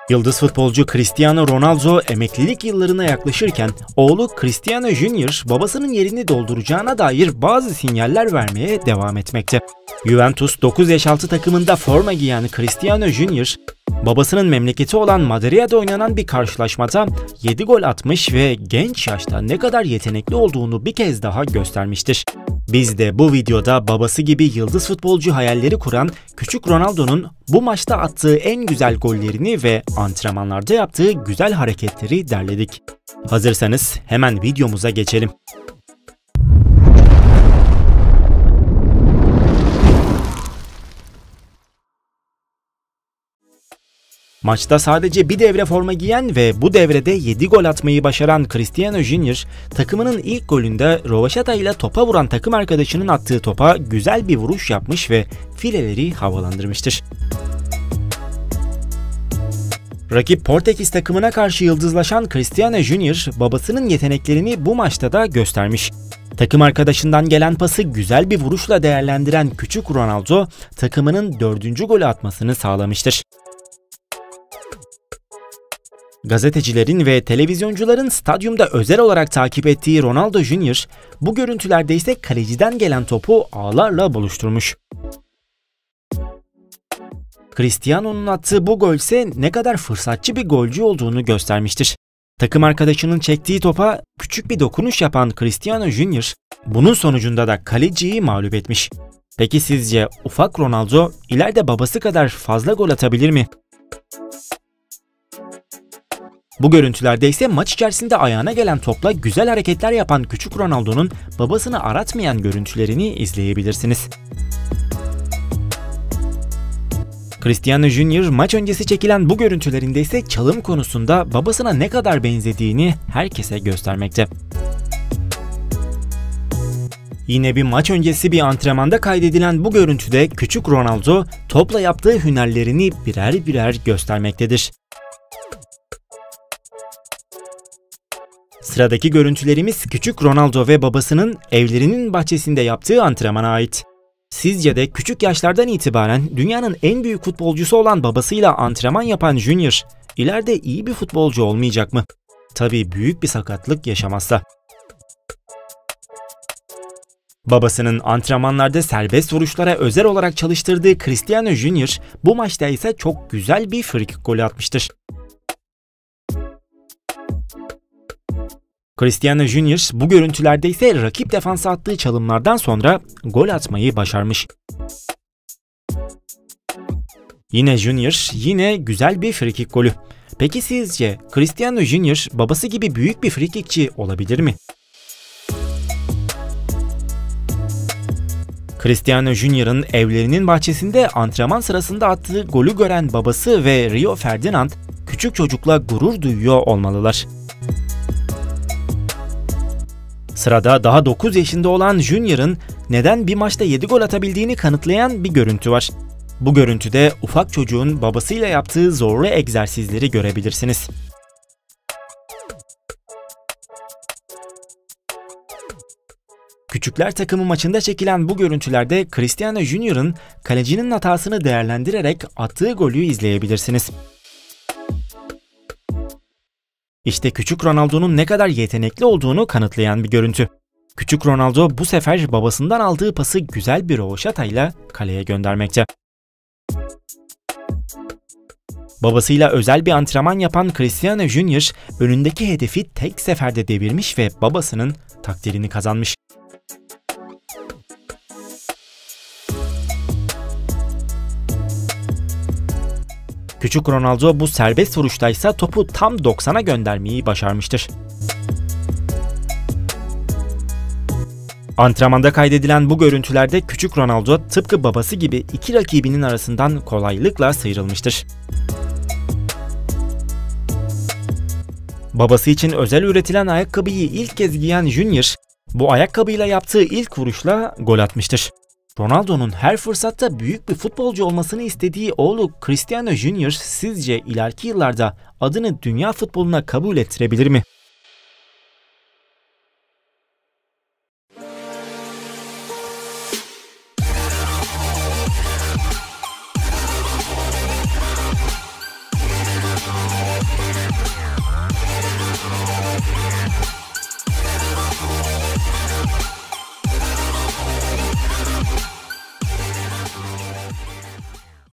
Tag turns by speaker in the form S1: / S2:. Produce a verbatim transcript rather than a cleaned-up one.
S1: Yıldız futbolcu Cristiano Ronaldo emeklilik yıllarına yaklaşırken oğlu Cristiano Junior babasının yerini dolduracağına dair bazı sinyaller vermeye devam etmekte. Juventus dokuz yaş altı takımında forma giyen Cristiano Junior, babasının memleketi olan Madrid'de oynanan bir karşılaşmada yedi gol atmış ve genç yaşta ne kadar yetenekli olduğunu bir kez daha göstermiştir. Biz de bu videoda babası gibi yıldız futbolcu hayalleri kuran küçük Ronaldo'nun bu maçta attığı en güzel gollerini ve antrenmanlarda yaptığı güzel hareketleri derledik. Hazırsanız hemen videomuza geçelim. Maçta sadece bir devre forma giyen ve bu devrede yedi gol atmayı başaran Cristiano Junior, takımının ilk golünde rövaşata ile topa vuran takım arkadaşının attığı topa güzel bir vuruş yapmış ve fileleri havalandırmıştır. Rakip Portekiz takımına karşı yıldızlaşan Cristiano Junior, babasının yeteneklerini bu maçta da göstermiş. Takım arkadaşından gelen pası güzel bir vuruşla değerlendiren küçük Ronaldo, takımının dördüncü golü atmasını sağlamıştır. Gazetecilerin ve televizyoncuların stadyumda özel olarak takip ettiği Ronaldo Junior, bu görüntülerde ise kaleciden gelen topu ağlarla buluşturmuş. Cristiano'nun attığı bu gol ise ne kadar fırsatçı bir golcü olduğunu göstermiştir. Takım arkadaşının çektiği topa küçük bir dokunuş yapan Cristiano Junior, bunun sonucunda da kaleciyi mağlup etmiş. Peki sizce ufak Ronaldo ileride babası kadar fazla gol atabilir mi? Bu görüntülerde ise maç içerisinde ayağına gelen topla güzel hareketler yapan küçük Ronaldo'nun babasını aratmayan görüntülerini izleyebilirsiniz. Cristiano Junior maç öncesi çekilen bu görüntülerinde ise çalım konusunda babasına ne kadar benzediğini herkese göstermekte. Yine bir maç öncesi bir antrenmanda kaydedilen bu görüntüde küçük Ronaldo topla yaptığı hünerlerini birer birer göstermektedir. Sıradaki görüntülerimiz küçük Ronaldo ve babasının evlerinin bahçesinde yaptığı antrenmana ait. Sizce de küçük yaşlardan itibaren dünyanın en büyük futbolcusu olan babasıyla antrenman yapan Junior, ileride iyi bir futbolcu olmayacak mı? Tabii büyük bir sakatlık yaşamazsa. Babasının antrenmanlarda serbest vuruşlara özel olarak çalıştırdığı Cristiano Junior, bu maçta ise çok güzel bir frikik golü atmıştır. Cristiano Junior bu görüntülerde ise rakip defansa attığı çalımlardan sonra gol atmayı başarmış. Yine Junior, yine güzel bir frikik golü. Peki sizce Cristiano Junior babası gibi büyük bir frikikçi olabilir mi? Cristiano Junior'ın evlerinin bahçesinde antrenman sırasında attığı golü gören babası ve Rio Ferdinand küçük çocukla gurur duyuyor olmalılar. Sırada daha dokuz yaşında olan Junior'ın neden bir maçta yedi gol atabildiğini kanıtlayan bir görüntü var. Bu görüntüde ufak çocuğun babasıyla yaptığı zorlu egzersizleri görebilirsiniz. Küçükler takımı maçında çekilen bu görüntülerde Cristiano Junior'ın kalecinin hatasını değerlendirerek attığı golü izleyebilirsiniz. İşte küçük Ronaldo'nun ne kadar yetenekli olduğunu kanıtlayan bir görüntü. Küçük Ronaldo bu sefer babasından aldığı pası güzel bir rövaşatayla kaleye göndermekte. Babasıyla özel bir antrenman yapan Cristiano Junior, önündeki hedefi tek seferde devirmiş ve babasının takdirini kazanmış. Küçük Ronaldo bu serbest vuruştaysa topu tam doksana göndermeyi başarmıştır. Antrenmanda kaydedilen bu görüntülerde küçük Ronaldo tıpkı babası gibi iki rakibinin arasından kolaylıkla sıyrılmıştır. Babası için özel üretilen ayakkabıyı ilk kez giyen Junior, bu ayakkabıyla yaptığı ilk vuruşla gol atmıştır. Ronaldo'nun her fırsatta büyük bir futbolcu olmasını istediği oğlu Cristiano Junior sizce ileriki yıllarda adını dünya futboluna kabul ettirebilir mi?